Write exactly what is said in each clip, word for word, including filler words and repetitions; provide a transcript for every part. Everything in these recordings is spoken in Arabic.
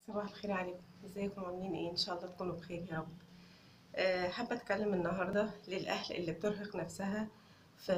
صباح الخير عليكم، ازيكم عاملين ايه؟ ان شاء الله تكونوا بخير يا رب. أه حابه اتكلم النهارده للاهل اللي بترهق نفسها في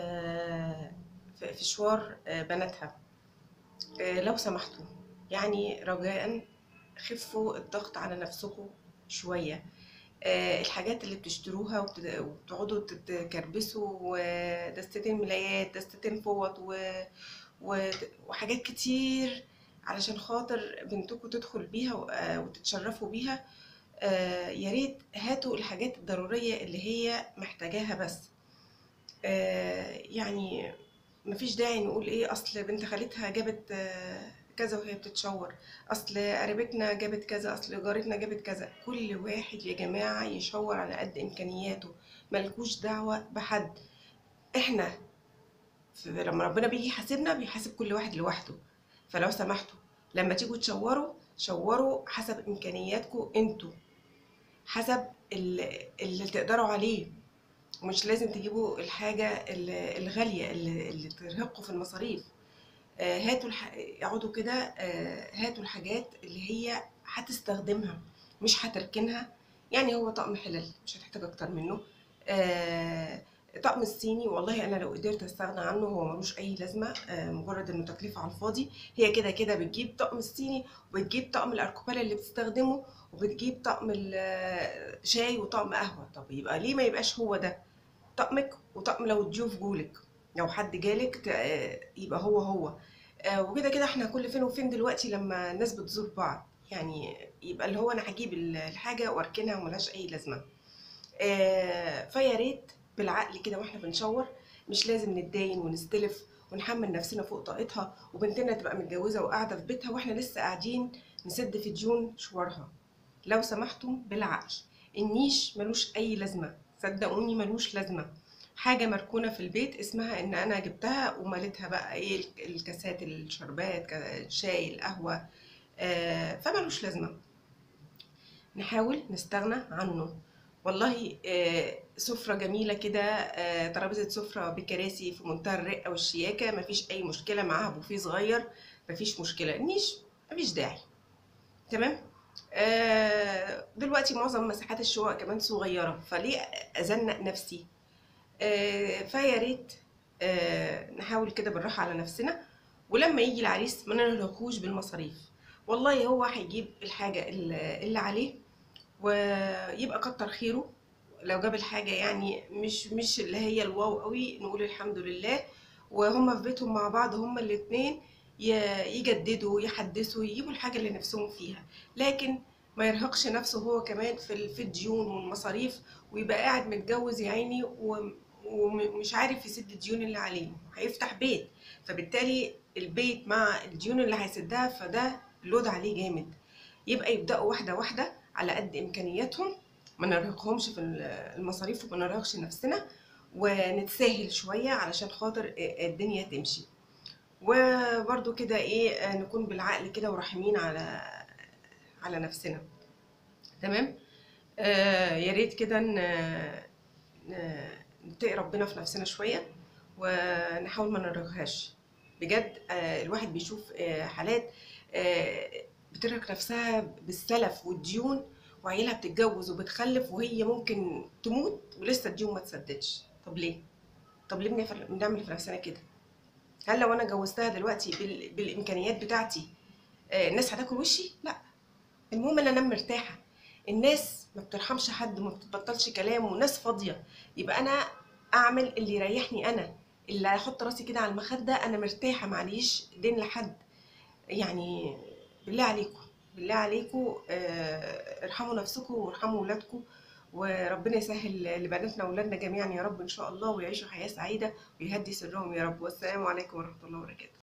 في في شوار آه، بناتها. أه لو سمحتوا، يعني رجاء خفوا الضغط على نفسكم شويه. أه الحاجات اللي بتشتروها وبت- وبتقعدوا تكربسوا، ودستتين ملايات، دستتين فوط و- و- وحاجات كتير علشان خاطر بنتكم تدخل بيها و- آه، وتتشرفوا بيها. آه يا ريت هاتوا الحاجات الضرورية اللي هي محتاجاها بس. آه يعني مفيش داعي نقول ايه اصل بنت خالتها جابت آه كذا وهي بتتشور، اصل قريبتنا جابت كذا، اصل جارتنا جابت كذا. كل واحد يا جماعة يشور على قد امكانياته، ملكوش دعوة بحد. احنا في لما ربنا بيجي يحاسبنا بيحاسب كل واحد لوحده. فلو سمحتوا لما تيجوا تشوروا، شوروا حسب امكانياتكم انتوا، حسب ال- اللي تقدروا عليه. ومش لازم تجيبوا الحاجة ال- الغالية اللي, اللي ترهقوا في المصاريف. آه، هاتوا الح... اقعدوا كده، آه، هاتوا الحاجات اللي هي هتستخدمها مش هتركنها. يعني هو طقم حلال مش هتحتاج اكتر منه. آه، طقم الصيني والله انا لو قدرت استغنى عنه هو ملوش اي لازمه، آه، مجرد انه تكلفه على الفاضي. هي كده كده بتجيب طقم الصيني، وبتجيب طقم الاركوبال اللي بتستخدمه، وبتجيب طقم الشاي وطقم قهوه. طب يبقى ليه ما يبقاش هو ده طقمك وطقم لو الضيوف جولك، لو حد جالك ت- آه، يبقى هو هو. آه، وكده كده احنا كل فين وفين دلوقتي لما الناس بتزور بعض، يعني يبقى اللي هو انا هجيب ال- الحاجه واركنها وملهاش اي لازمه. آه، فيا ريت بالعقل كده واحنا بنشاور، مش لازم نتداين ونستلف ونحمل نفسنا فوق طاقتها، وبنتنا تبقى متجوزه وقاعده في بيتها واحنا لسه قاعدين نسد في ديون شوارها. لو سمحتم بالعقل، النيش ملوش اي لازمه، صدقوني ملوش لازمه. حاجه مركونه في البيت اسمها ان انا جبتها ومليتها بقى ايه، الك- الكاسات، الشربات، كا- الشاي، القهوه. آه فملوش لازمه، نحاول نستغنى عنه. والله آه، سفرة جميلة كده، آه، ترابيزة سفرة بكراسي في منتهى الرقة والشياكة، مفيش أي مشكلة معاها، بوفيه صغير مفيش مشكلة. النيش مفيش داعي. تمام. آه، دلوقتي معظم مساحات الشقق كمان صغيرة، فليه أزنق نفسي؟ آه، فيا ريت آه، نحاول كده بالراحة على نفسنا، ولما يجي العريس ما نرهقوش بالمصاريف. والله هو هيجيب الحاجة اللي اللي عليه ويبقى كتر خيره. لو جاب الحاجة يعني مش مش اللي هي الواو قوي، نقول الحمد لله. وهما في بيتهم مع بعض هما الاتنين ي- يجددوا يحدثوا يجيبوا الحاجة اللي نفسهم فيها، لكن ما يرهقش نفسه هو كمان في ال- في الديون والمصاريف، ويبقى قاعد متجوز يا عيني و- ومش عارف يسد الديون اللي عليه. هيفتح بيت، فبالتالي البيت مع الديون اللي هيسدها فده لود عليه جامد. يبقى يبدأوا واحدة واحدة على قد إمكانياتهم، ما نرهقهمش في المصاريف وما نرهقش نفسنا، ونتساهل شوية علشان خاطر الدنيا تمشي. وبرضو كده ايه، نكون بالعقل كده ورحيمين على على نفسنا. تمام. آه يا ريت كده ن- ن- نتقي ربنا في نفسنا شوية، ونحاول ما نرهقهاش. بجد آه الواحد بيشوف آه حالات آه بترهق نفسها بالسلف والديون، وعيلها بتتجوز وبتخلف وهي ممكن تموت ولسه الديون ما تسددش. طب ليه؟ طب ليه بنعمل بنعمل في نفسنا كده؟ هل لو انا جوزتها دلوقتي بال... بالامكانيات بتاعتي آه الناس هتاكل وشي؟ لا. المهم ان انا انام مرتاحه. الناس ما بترحمش حد وما بتبطلش كلام، وناس فاضيه. يبقى انا اعمل اللي يريحني انا، اللي احط راسي كده على المخده انا مرتاحه، معليش دين لحد. يعني بالله عليكم، بالله عليكم آه، ارحموا نفسكم وارحموا ولادكم، وربنا يسهل لبناتنا واولادنا جميعا يا رب ان شاء الله، ويعيشوا حياه سعيده ويهدي سرهم يا رب. والسلام عليكم ورحمه الله وبركاته.